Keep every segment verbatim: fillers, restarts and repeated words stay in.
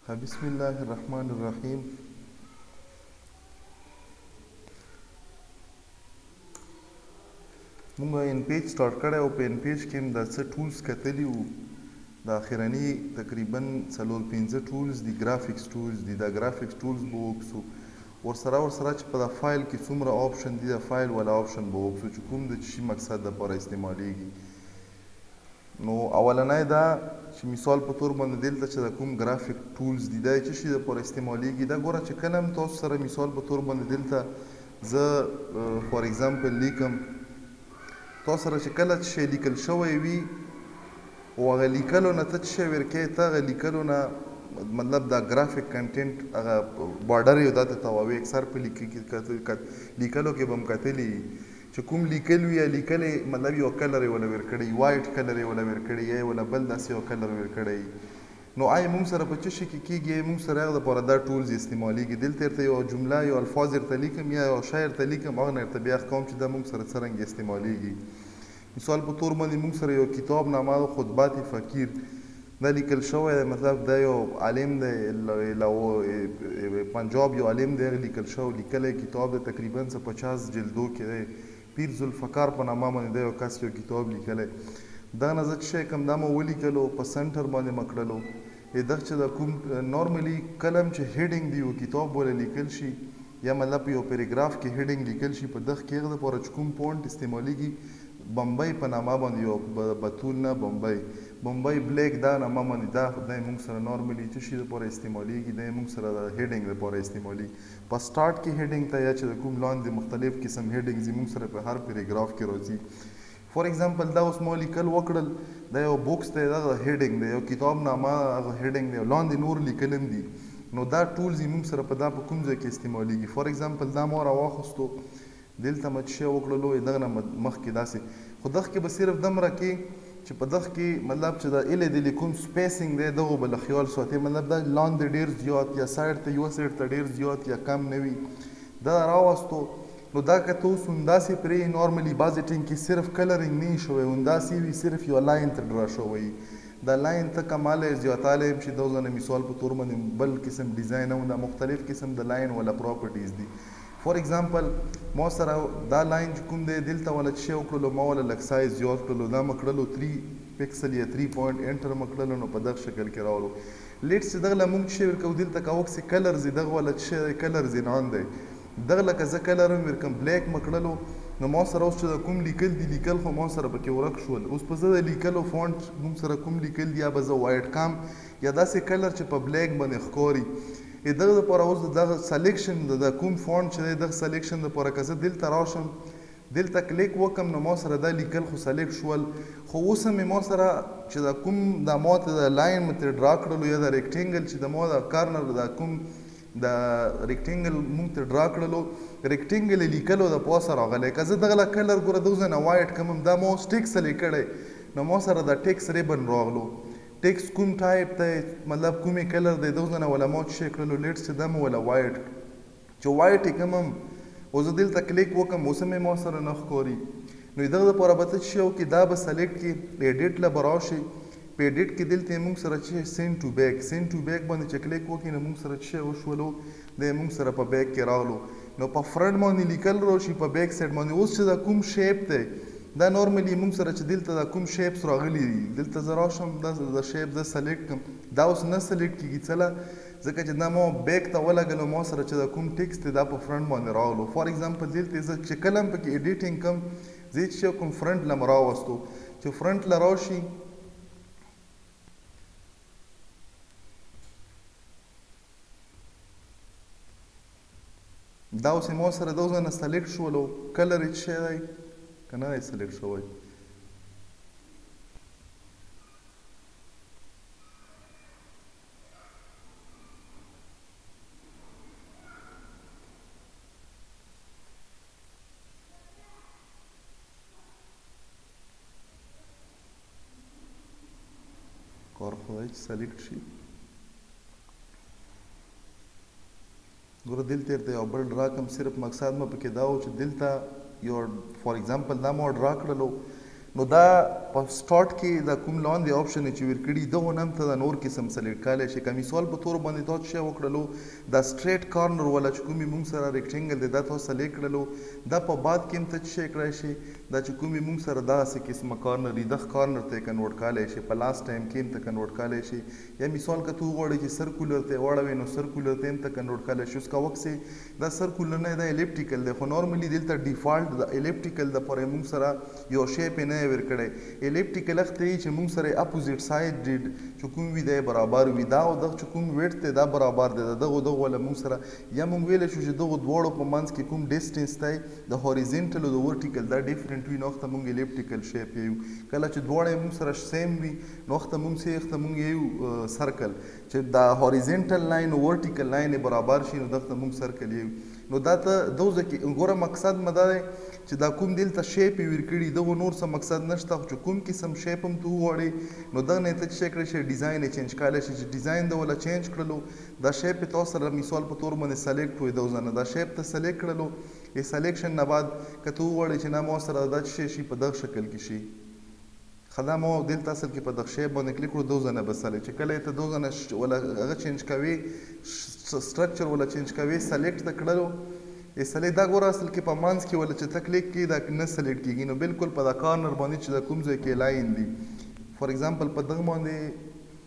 بسم الله الرحمن الرحیم. مونږ ان پیج سٹارټ کړی او په ان پیج کې هم دا څه ټولز کتلي وو. د اخرني تقریبا څلور پنځه ټولز دي، ګرافکس ټولز دي. دا ګرافکس ټولز به وکسو ورسره ورسره چې په دا فایل کې څومره آپشن دي، د فایل والا آپشن به وکسو چې کوم د شي مقصد دپاره استعمالیږي. نو اولنی دا چې مثال په طور باندې دلته چې د کوم ګرافیک ټولز دي دا چې شي دپاره استعمالیږي. دا ګوره چې کله هم تاسو سره مثال په طور باندې دلته زه فار ایگزامپل لیکم، تاسو سره چې کله چې شی لیکل شوی وي او هغه لیکلو نه ته څه شی ورکوې، ته هغه لیکلو نه مطلب دا ګرافیک کنټینټ هغه بارډر یې دا ته تواوې. اکثر په لیکلو کې به هم کتلي چې کوم لیکل وي یا لیکلې مطلب یو کلر یې وله ورکړی، وایټ کلر یې وله ورکړی یا یې وله بل داسې یو کلر ورکړی. نو آیا موږ سره په څه شي کې کېږي؟ موږ سره هغه دپاره دا ټولز استعمالیږي. دلته درته یو جمله یو الفاظ درته لیکم یا یو شی درته لیکم، هغه نه درته بیا ښکوم چې دا موږ سره څرنګه استعمالیږي. مثال په طور باندې موږ سره یو کتاب نامه ده خطبات فقیر، دا لیکل شوی دی. مطلب دا یو عالم دی، پنجاب یو عالم دی، هغه لیکل شوی لیکلی کتاب دی، تقریبا څه پچاس جلدو کې دی. پیر ذوالفقار په نامه باندې دا یو کس یو کتاب لیکلی. دا نه زه چې شی کوم دا مو ولیکلو، په سنټر باندې مه کړلو. دغه چې د کوم نارملي کله هم چې هیډینګ دی یو کتاب بوله لیکل شي یا مطلب یو پیراګراف کې هیډینګ لیکل شي، په دغه کې هغه دپاره چې کوم پونټ استعمالیږي بمبئی په نامه باندې یو بتول نه بمبئی بمبئی بلیک دا نامه باندې دا دی موږ سره نارملي څه شي دپاره استعمالیږي، دی موږ سره د هیډینګ دپاره استعمالیږي. په سټارټ کې هیډینګ ته یا چې د کوم لاندې مختلف قسم هیډینګ دي موږ سره په هر پیراګراف کې راځي. فار ایگزامپل دا اوس ما لیکل وکړل، دا یو بوکس دی، دغه هیډینګ دی، یو کتاب نامه هغه هیډینګ دی، لاندې نور لیکل هم دي. نو دا ټولز یې موږ سره په دا په کوم ځای کې استعمالیږي. فار ایگزامپل دا ما راواخیستو، دلته مه څه شی وکړلو، دغه نه مخکې داسې، خو دغه کې به صرف دومره کې چې په دغه کې مطلب چې د ایلې دلې کوم سپیسینګ دی دغه به له خیال ساتې، مطلب دا لاندې ډېر زیات یا سایډ ته یوه سایډ ته ډېر زیات یا کم نه وي. دا راوستو نو دا که ته اوس همداسې پرې نارملي بعضې ټینګ کې صرف کلرینګ نه وي شوی، همداسې وي صرف یو لاین ته ډرا شوی. دا لاین ته کمالی زیاتالی هم چې دغه نه مثال په طور باندې بل قسم ډیزاین هم دا مختلف قسم د لاین والا پراپرټیز دي. فار ایگزامپل ما سره دا لاین چې کوم دی دلته والا څه شی وکړلو، ما والا لږ سایز زیات کړلو، دا مه کړلو تھری پکسل یا تھری پوینټ انټر مه کړلو، نو په دغه شکل کې راولو. لیټس چې دغه له موږ څه شی ورکوو دلته که وکسې کلرز دي، دغه والا څه شی دی کلرز نان دی، دغه لکه زه کلر هم ورکم بلیک مه کړلو. نو ما سره اوس چې د کوم لیکل دي لیکل خو ما سره پکې ورک شول. اوس په زه د لیکلو فونټ موږ سره کوم لیکل دي یا به زه وایټ کام یا داسې کلر چې په بلیک باندې ښکاري. دغه دپاره اوس دغه سلیکشن د کوم فونټ چې دی دغه سلیکشن دپاره که زه دلته راشم دلته کلیک وکم نو ما سره دا لیکل خو سلیکټ شول. خو اوس هم ما سره چې د کوم دا ما ته د لاین مې ترې ډرا کړلو یا د ریکټینګل چې د ما د کارنر د کوم د ریکټینګل موږ ته ډرا کړلو، ریکټینګل یې لیکلو د پاسه راغلی. که زه دغه له کلر ګوره دغه ځای نه وایټ کړم، دا ما اوس ټیکس لیک کړی نو ما سره د ټیکس ریبن راغلو. ټیکس کوم ټایپ دی مطلب کومې کلر دی دغه ځای نه وله ما څه شی کړلو، لیټس چې دا مې وله وایټ چې وایټ یې کړم هم او زه دلته کلیک وکړم اوس هم یې ما سره نه ښکاري. نو دغه دپاره به ته څه شی وکړې، دا به سلیکټ کړې، ایډیټ له به راشئ، په ایډیټ کې دلته یې موږ سره چې سینډ ټو بیک سینډ ټو بیک باندې چې کلیک وکړې نو موږ سره څه شی وشولو، دی موږ سره په بیک کې راغلو. نو په فرنټ باندې لیکل راشي، په بیک سایډ باندې اوس چې دا کوم شیپ دی دا نارملي موږ سره چې دلته دا کوم شیپس راغلي دي، دلته زه راشم دا د شیپ زه سلیکټ کړم، دا اوس نه سلیکټ کېږي څله ځکه چې دا ما بیک ته ولګلو، ما سره چې دا کوم ټیکس دی دا په فرنټ باندې راغلو. فار ایگزامپل دلته زه چې کله هم پکې ایډیټینګ کوم زه یې چې کوم فرنټ له مې راوستو چې فرنټ له راشي دا اوس یې ما سره دغه ځای نه سلیکټ شولو. کلر یې څه شی دی که نه دی سلیکټ شوی. کار خو دی چې سلیکټ شي. ګوره دلته درته یو بل ډرا کوم، صرف مقصد مې پکې دا و چې دلته یو فار ایگزامپل دا ما ډرا کړلو نو دا په سټارټ کې دا کوم لاندې آپشن چې ورکړي دغه نم ته د نور قسم سلیکټ کولای شي که مثال په تور باندې تاسو شی وکړلو دا سټریټ کارنر والا چې کومې موږ سره ریکټینګل دی دا تاسو سلیکټ کړلو دا په بعد کې هم ته څه شی کړی شي دا چې کومې موږ سره داسې قسمه کارنر دي دغه کارنر ته کنورټ کولای شي په لاست ټایم کې هم ته کنورټ کولای شي یا مثال که ته وغواړې چې سرکولر ته واړوې نو سرکولر ته هم ته کنورټ کولای شي اوس که وکسې دا سرکولر نه دا الیپټیکل دی خو نارملي دلته ډیفالټ د الیپټیکل دپاره موږ سره یو شیپ یې نه ورکړی الیپټیکل هغه ته چې موږ سره اپوزیټ ساید ډیډ چې کوم وي دی برابر وي دا او دغه چې کوم ویډ دی دا برابر دی د دغو دغو والا موږ سره یا موږ ویلی شو چې دغو دواړو په منځ کې کوم ډسټنس دی د هوریزنټل او د ورټیکل دا ډیفرنټ وي نو هغه ته موږ الیپټیکل شیپ یو کله چې دواړه یې موږ سره سیم وي نو هغه ته موږ څه هغه ته موږ یو سرکل چې دا هوریزنټل لاین او ورټیکل لاین یې برابر شي نو دغه ته موږ سرکل یو نو دا ته دوزه کې ګوره مقصد مه دا دی چې دا کوم دلته شیپ یې ورکړي دغه نور څه مقصد نشته خو چې کوم قسم شیپ هم ته وغواړې نو دغه نه ته څه کړی شي ډیزاین یې چینج کولی شي چې ډیزاین د ولا چینج کړلو دا شیپ یې تاسو سره مثال په طور باندې سلیکټ وي دغه نه دا شیپ ته سلیکټ کړلو یې سلیکشن نه بعد که ته وغواړې چې نه ما سره دا څه شي په دغه شکل کې شي خدا ما دلته اصل کې په دغه شیپ باندې کلیک کړو دوه ځنه به سلیکټ چې کله یې ته دوه ځنه ولا هغه چینج کوي سټرکچر ولا چینج کوي سلیکټ ته کړلو ای سلیکټ دا ګوره اصل کې په منځ کې ولا چې ته کلیک کړي دا نه سلیکټ کېږي نو بالکل په دا کارنر باندې چې دا کوم ځای کې لاین دي فار ایگزامپل په دغه باندې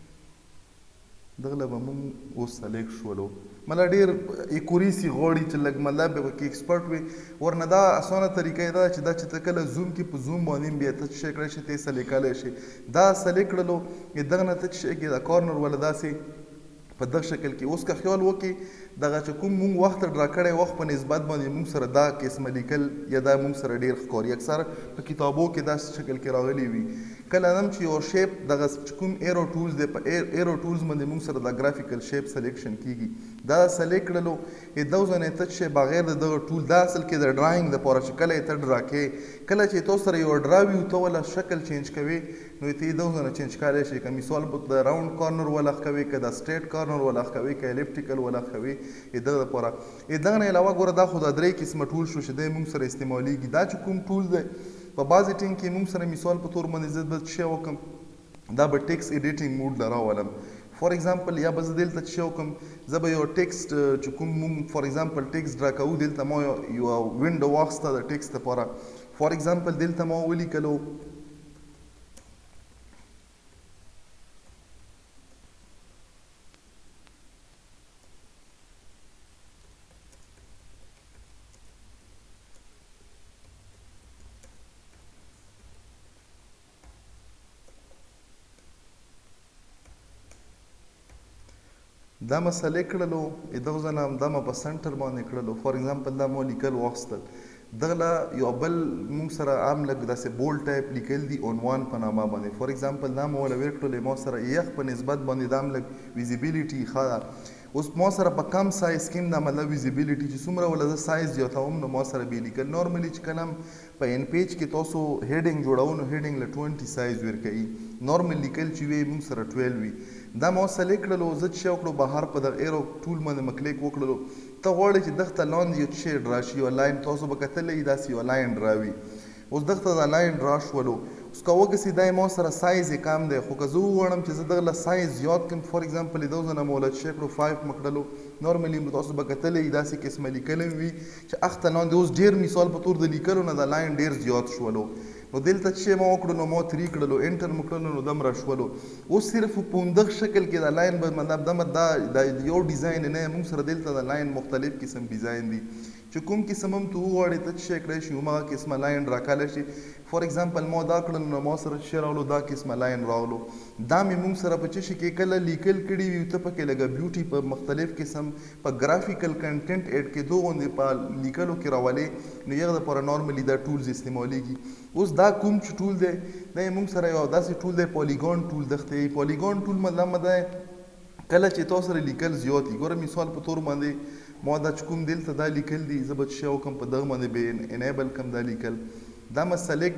دغه له به مونږ اوس سلیکټ شولو مله ډېر اکوريسي غواړي چې لږ مطلب به پکې ایکسپرټ وي ورنه دا اسانه طریقه یې دا چې دا چې ته کله زوم کې په زوم باندې بیا ته څه کړی شي ته یې سلیکټ کولی شي دا سلیکټ کړلو دغه نه ته څه شی کې دا کارنر ولا داسې په دغه شکل کې اوس که خیال وکړي دغه چې کوم مونږ وخت ډرا کړی وخت په نسبت باندې مونږ سره دا قسمه لیکل یا دا مونږ سره ډېر ښکاري اکثر په کتابو کې داسې شکل کې راغلي وي کله هم چې یو شیپ دغه چې کوم ایرو ټولز دی په ایرو ټولز باندې مونږ سره دا ګرافیکل شیپ سلیکشن کیږي دا سلیکټ کړلو یې دغه ځای ته چې بغیر د دغه ټول دا اصل کې د ډرایینګ دپاره چې کله یې ته ډرا کوې کله چې تاسو سره یو ډرا وي ته ولا شکل چینج کوي نو ته یې دغه ځای چینج کولی شي که مثال په د راوند کارنر ولا کوي که د سټریټ کارنر ولا کوي که الیپټیکل ولا کوي یې دغه دپاره یې دغه نه علاوه ګوره دا خو دا درې قسمه ټول شو چې دی مونږ سره استعمالیږي دا چې کوم ټول دی په بعضې ټیم کې مونږ سره مثال په طور باندې زه به څه شی وکړم دا به ټیکس ایډیټینګ موډ له راولم فار ایگزامپل یا به زه دلته څه شی وکړم زه به یو ټیکسټ چې کوم مونږ فار ایگزامپل ټیکس ډرا کوو دلته ما یوه وینډو واخیسته د ټیکس دپاره فار ایگزامپل دلته ما ولیکلو دا ما سلیکټ کړلو دغه ځای نه دا ما په سنټر باندې کړلو فار ایگزامپل دا ما لیکل واخیستل دغه له یو بل مونږ سره عام لږ داسې بولډ ټایپ لیکل دي عنوان په نامه باندې فار ایگزامپل دا ما ولا ویل کړلو ما سره یخ په نسبت باندې دا هم لږ ویزیبیلیټي ښه ده اوس ما سره په کم سایز کې هم دا مطلب ویزیبیلیټي چې څومره ولا زه سایز زیاتوم نو ما سره به لیکل نارملي چې کله هم په ان پیج کې تاسو هیډینګ جوړو نو هیډینګ له ټوینټي سایز ورکوي نارمل لیکل چې وي مونږ سره ټویلو وي دا ما سلیکټ کړلو زه چې شی وکړو بهر په دغه ایرو ټول باندې مه کلیک وکړلو ته غواړې چې دغه ته لاندې یو شی ډرا شي یو لاین تاسو به کتلی داسې یو لاین ډرا وي اوس دغه ته دا لاین ډرا شولو اوس که وګسي دا ما سره سایز یې کم دی خو که زه وغواړم چې زه دغه له سایز زیات کړم فار ایگزامپل دغه ځای نه مو ولې څه کړو فایف مه کړلو نارملي تاسو به کتلی داسې قسمه لیکلی وي چې هغه ته لاندې اوس ډېر مثال په طور د لیکلو نه دا لاین ډېر زیات شولو نو دلته چې ما وکړو نو ما ترې کړلو انټر مو کړلو نو دم را شولو اوس صرف په همدغه شکل کې دا لاین به مطلب دمه دا د یو ډیزاین نه موږ سره دلته د لاین مختلف قسم ډیزاین دي چې کوم قسم هم ته وغواړې ته څه شی کړی شي هماغه قسمه لاین راکولی شي فار ایگزامپل ما دا کړل نو ما سره څه راغلو دا قسمه لاین راغلو دا مې موږ سره په څه شي کې کله لیکل کړي وي ته پکې لږه بیوټي په مختلف قسم په ګرافیکل کنټینټ ایډ کېدو غوندې په لیکلو کې راولې نو هغه دپاره نارملي دا ټولز استعمالیږي اوس دا کوم چې ټول دی دا یې موږ سره یو داسې ټول دی پالیګون ټول دغته یې پالیګون ټول مطلب دا کله چې تاسو سره لیکل زیات وي ګوره مثال په طور باندې ما دا چې کوم دلته دا لیکل دي زه به څه شی وکړم په دغه باندې به انیبل کړم دا لیکل دا مې سلیکټ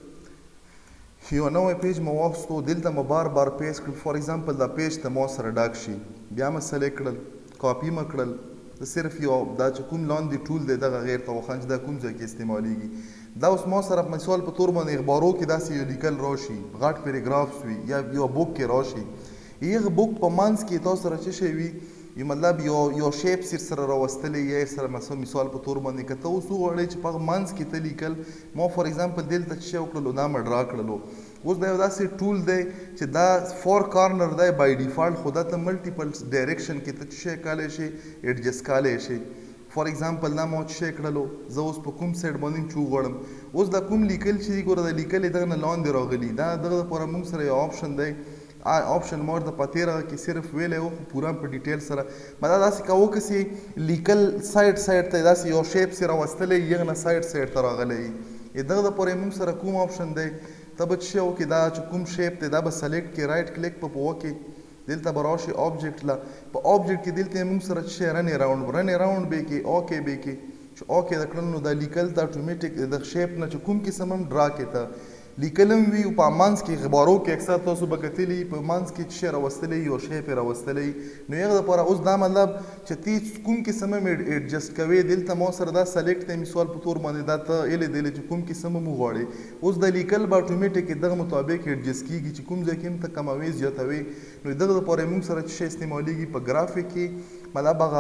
کړل یو نوی پیج مې واخیستو دلته مې بار بار پیسټ کړل فار ایگزامپل دا پیج ته ما سره ډاک شي بیا مې سلیکټ کړل کاپي مې کړل د صرف یو دا چې کوم لاندې ټول دی دغه غیر توخان چې دا کوم ځای کې استعمالیږي دا اوس ما سره مثال په تور باندې اخبارو کې داسې یو لیکل راشي غټ پیراګرافس وي یا یو بوک کې راشي هغه بوک په منځ کې تاسو سره څه شی وي یو مطلب یو یو شیپ سره راوستلی یا سره مثلا مثال په تور باندې که ته اوس وغواړې چې په منځ کې ته لیکل ما فار ایگزامپل دلته څه شی وکړلو دا مې ډرا کړلو اوس دا یو داسې ټول دی چې دا فور کارنر دی بای ډیفالټ خو دا ته ملټیپل ډایرکشن کې ته څه شی کولی شي ایډجسټ کولی شي فار ایگزامپل دا ما څه شی کړلو زه اوس په کوم سایډ باندې چې وغواړم اوس دا کوم لیکل چې دی ګوره دا لیکل یې دغه نه لاندې راغلي دا دغه دپاره موږ سره یو آپشن دی آپشن ما ورته په تېره کې صرف ویلی و خو پوره په ډیټیل سره ما دا داسې کوو کسې لیکل سایډ سایډ ته داسې یو شیپ سې راوستلی هغه نه سایډ سایډ ته راغلی وي دغه دپاره یې موږ سره کوم آپشن دی ته به څه شی وکړې دا چې کوم شیپ دی دا به سلیکټ کړې رایټ کلیک په په وکړې دلته به راشي آبجیکټ له په آبجیکټ کې دلته یې موږ سره څه شی رن راونډ رن راونډ به کې اوکې به کې چې اوکې د کړل نو دا لیکل ته اټومیټیک د شیپ نه چې کوم قسم هم ډرا کې ته لیکلم وي او په منځ کې غبارو کې اکثر تاسو به کتلي په منځ کې څه شی راوستلی یو شی پرې راوستلی نو هغه دپاره اوس دا مطلب چې تی کوم قسم هم ایډجسټ کوې دلته ما سره دا سلیکټ دی مثال په تور باندې دا ته ایلې دیلې چې کوم قسم هم وغواړې اوس د لیکل به اټومیټیک دغه مطابق ایډجسټ کېږي چې کوم ځای کې هم ته کموي زیاتوي نو دغه دپاره موږ سره څه شی استعمالیږي په ګرافیک کې مطلب هغه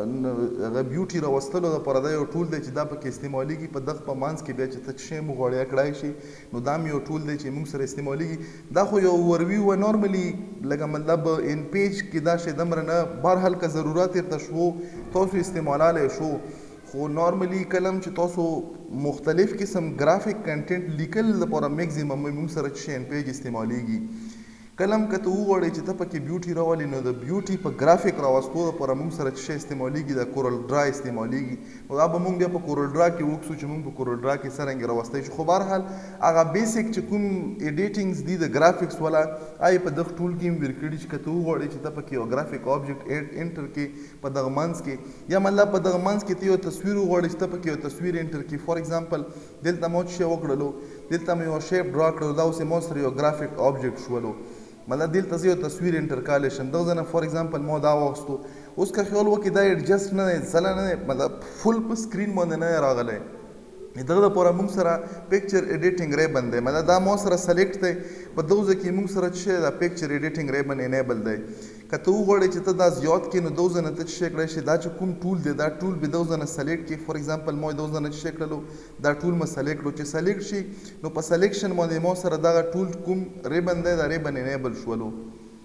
هغه بیوټي راوستلو دپاره دا یو ټول دی چې دا پکې استعمالیږي په دغه په منځ کې بیا چې ته څه شی هم وغواړې کړای شي نو دا هم یو ټول دی چې موږ سره استعمالیږي دا خو یو اوورویو و نارملي لکه مطلب ان پیج کې دا شی دومره نه بهرحال که ضرورت یې شو تاسو استعمالالی شو خو نارملي کلم چې تاسو مختلف قسم ګرافیک کنټینټ لیکل لپاره میکزیمم موږ سره څه شی ان پیج استعمالیږي کلم که ته وغواړې چې ته پکې بیوټي راولې نو د بیوټي په ګرافیک راوستو دپاره موږ سره څه شی استعمالیږي د کورل ډرا استعمالیږي نو دا به موږ بیا په کورل ډرا کې وکړو چې موږ په کورل ډرا کې څرنګه راوستی شو خو بهرحال هغه بیسیک چې کوم ایډیټینګز دي د ګرافیکس والا هغه په دغه ټول کې هم ویر کړي چې که ته وغواړې چې ته پکې یو ګرافیک آبجیکټ انټر کړې په دغه منځ کې یا مطلب په دغه منځ کې ته یو تصویر وغواړې چې ته پکې یو تصویر انټر کړې فار ایگزامپل دلته ما څه شی وکړلو دلته مې یو شیپ ډرا کړلو دا اوس یې ما سره یو ګرافیک آبجیکټ شولو مطلب دلته زه یو تصویر انټر کولی شم دغه ځای نه فار ایگزامپل ما دا واخیستو اوس که خیال وکړې دا ایډجسټ نه دی ځله نه دی مطلب فل په سکرین باندې نه دی راغلی دغه دپاره موږ سره پکچر ایډیټینګ ریبن دی مطلب دا ما سره سلیکټ دی په دغه ځای کې موږ سره څه شی دا پکچر ایډیټینګ ریبن انیبل دی که ته وغواړې چې ته دا زیات کړې نو دغه ځای نه ته څه شی کړی شي دا چې کوم ټول دی دا ټول به دغه ځای نه سلیکټ کړي فار ایگزامپل ما دغه ځای نه څه شی کړلو دا ټول مې سلیکټ کړو چې سلیکټ شي نو په سلیکشن باندې ما سره دغه ټول کوم ریبن دی دا ریبن انیبل شولو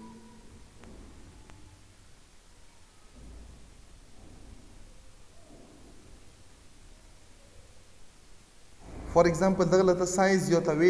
فار ایگزامپل دغه ته سایز زیاتوي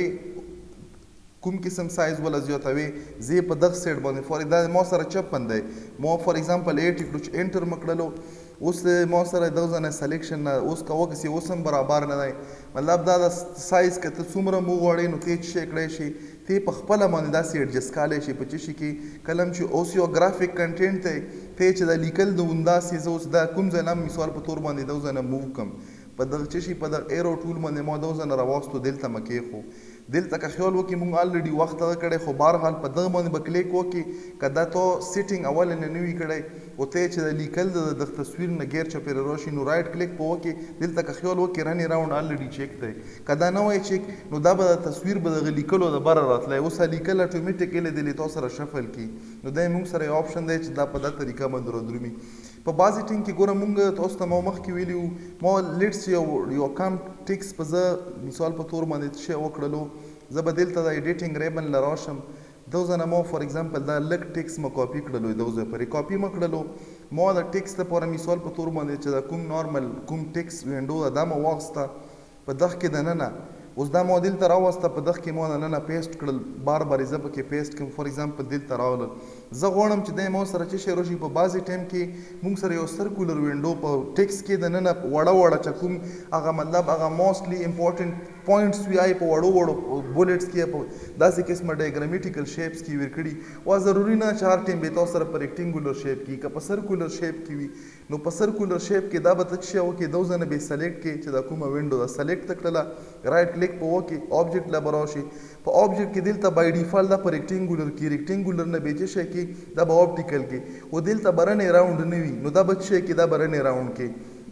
کوم قسم سایز ولا زیاتوي زه په دغه سیټ باندې فار دا ما سره چپن دی ما فار ایگزامپل ایټ کړو چې انټر مکړلو اوس ما سره دغه ځای نه سلیکشن نه اوس که وکړسي اوس هم برابر نه دی مطلب دا د سایز که ته څومره هم وغواړې نو ته یې څه شی کړی شي ته په خپله باندې داسې ایډجسټ کولی شي په څه شي کې کله چې اوس یو ګرافیک کنټینټ دی ته چې دا لیکل د همداسې زه اوس دا کوم ځای نه مثال په تور باندې دغه ځای نه موو کړم په دغه څه شي په دغه ایرو ټول باندې ما دغه ځای نه راواستو دلته مې کېښو دلته که خیال وکړي موږ الریډي وخت هغه کړی خو بهرحال په دغه باندې به کلیک وکړي که دا تا سیټینګ اول نه نه وي کړی او ته چې د لیکل د دغه تصویر نه غیر چاپېره راشي نو رایټ کلیک په وکړي دلته که خیال وکړي رن راوند الریډي چیک دی که دا نه وای چیک نو دا به د تصویر به دغه لیکلو د بره راتلی اوس لیکل اټومیټیک یې لیدلی تا سره شفل کړي نو دا یې موږ سره یو آپشن دی چې دا په دا طریقه باندې رادرومي په بعضې ټینګ کې ګوره موږ تاسو ته ما مخکې ویلي وو ما لیټس یو یو کم ټیکس په زه مثال په تور باندې څه شی وکړلو زه به دلته د ایډیټینګ ریبن له راشم دغه ځای نه ما فار ایگزامپل دا لږ ټیکس ما کاپي کړلو دغه ځای پورې کاپي مې کړلو ما د ټیکس دپاره مثال په تور باندې چې دا کوم نارمل کوم ټیکس وینډو ده دا مې واخیسته په دغه کې دننه اوس دا ما دلته راوسته په دغه کې ما دننه پیسټ کړل بار بار یې زه پکې پیسټ کړم فار ایگزامپل دلته راغلل زه غواړم چې دی ما سره څه شی راشي په بعضې ټایم کې موږ سره یو سرکولر وینډو په ټیکس کې دننه وړه وړه چې کوم هغه مطلب هغه موسټلی امپورټنټ پوینټس وي آی په وړو وړو بولټس کې په داسې قسمه ډایګرامیټیکل شیپس کې ویر کړي او ضروري نه چې هر ټایم به تاسو سره په ریکټینګولر شیپ کې که په سرکولر شیپ کې وي نو په سرکولر شیپ کې دا به ته څه شی وکړې دغه ځای نه به یې سلیکټ کړې چې دا کومه وینډو ده سلیکټ ته کړله رایټ کلیک په وکړې آبجیکټ له به راشي په آبجیکټ کې دلته بای ډیفالټ دا په ریکټینګولر کې ریکټینګولر نه به یې څه شی کې دا به آپټیکل کې او دلته به رنې راونډ نه وي نو دا به څه شی کې دا به رنې راونډ کې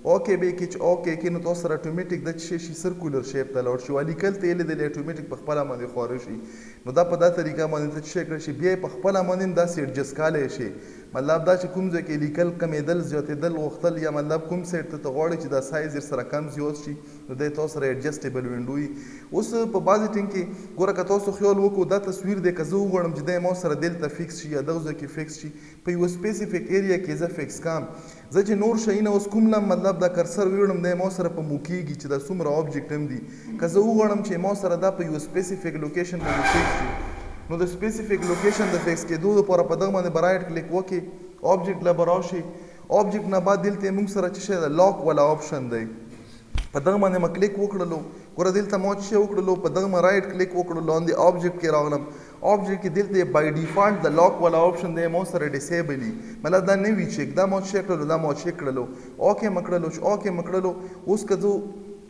اوکې به کې چې اوکې کې نو تاسو سره اتوماتیک د شي شي سرکولر شیپ ته لاړ شي ولیکل ته یې د اتوماتیک په خپل باندې خور شي نو دا په دا طریقه باندې ته شي کړی شي بیا په خپل باندې دا سیټ جس کاله شي مطلب دا چې کوم ځای کې لیکل کمیدل زیاتېدل غوښتل یا مطلب کوم سیټ ته غواړي چې دا سایز سره کم زیات شي نو دی تاسو سره ایډجسټیبل وینډو وي اوس په بعضې ټینګ کې ګوره که تاسو خیال وکړو دا تصویر دی که زه وغواړم چې دی ما سره دلته فکس شي یا دغه ځای کې فکس شي په یوه سپیسیفیک ایریا کې زه فکس کړم زه چې نور شیونه اوس کوم لم مطلب دا کرسر ویوړم دی ما سره په موکیږي چې دا څومره آبجیکټ هم دي که زه وغواړم چې ما سره دا په یوه سپیسیفیک لوکیشن باندې فکس شي نو د سپیسیفیک لوکیشن د فکس کېدو دپاره په دغه باندې به رایټ کلیک وکړې آبجیکټ له به راشي آبجیکټ نه بعد دلته موږ سره چې شی د لاک والا آپشن دی په دغه باندې ما کلیک وکړلو ګوره دلته ما چې شی وکړلو په دغه ما رایټ کلیک وکړلو آن د آبجیکټ کې راغلم آبجیکټ کې دلته بای ډیفالټ د لاک والا آپشن دی ما سره ډیسیبل وي مطلب دا نه وي چیک دا ما چیک کړلو دا ما چیک کړلو اوکې مې کړلو چې اوکې مې کړلو اوس که زه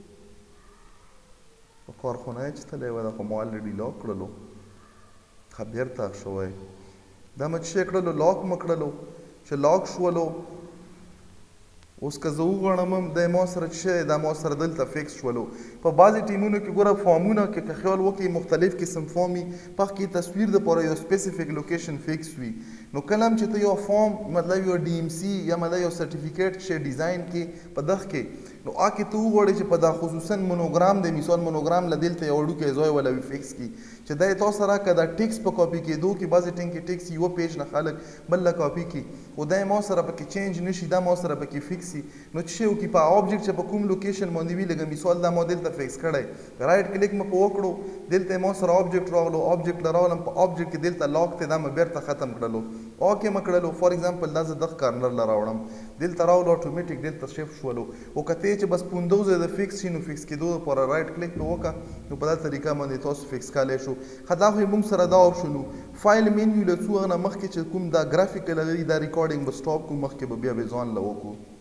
په کارخونه چې تللی وه دا خو ما الرېډي لاک کړلو ښه بېرته شوی دا مې چې کړلو لاک مې کړلو چې لاک شولو اوس که زه وغواړم هم دی ما سره چې شی دا ما سره دلته فکس شولو په بعضې ټیمونو کې ګوره فارمونه کې که خیال وکړئ مختلف قسم فارم وي په کې تصویر دپاره یو سپیسیفیک لوکیشن فکس وي نو کله هم چې ته یو فارم مطلب یو ډي ایم سی یا مطلب یو سرټیفیکیټ شی ډیزاین کې په دغه کې نو آ کې ته وغواړې چې په دا خصوصا مونوګرام دی مثال مونوګرام له دلته یو وړوکی ځای ولا وي فکس کړي چې دا یې تاسو سره که دا ټیکس په کاپي کېدو کې بعضې ټینګ کې ټیکس یوه پیج نه خلک بل له کاپي کړي خو دا یې ما سره پکې چینج نه شي دا ما سره پکې فکس وي نو چې شی وکړي په آبجیکټ چې په کوم لوکیشن باندې وي لکه مثال دا ما دلته فکس کړی رایټ کلیک مې په وکړو دلته ما سره آبجیکټ راغلو آبجیکټ له راغلم په آبجیکټ کې دلته لاک دی دا مې بېرته ختم کړلو اوکې مې کړلو فار ایگزامپل دا زه دغه کارنر له راوړم دلته راولو اتوماتیک دلته شیفټ شولو او که ته چې بس پوندو ځای د فکس شي نو فکس کېدو دپاره رایټ کلیک پې وکړه نو په دا طریقه باندې تاسو فکس کولی شو ښه دا خو یې موږ سره دا آپشن و فایل مینیو له څو هغه نه مخکې چې کوم دا ګرافیکل هغه دا ریکارډینګ به سټاپ کړو مخکې به بیا به ځان له وکړو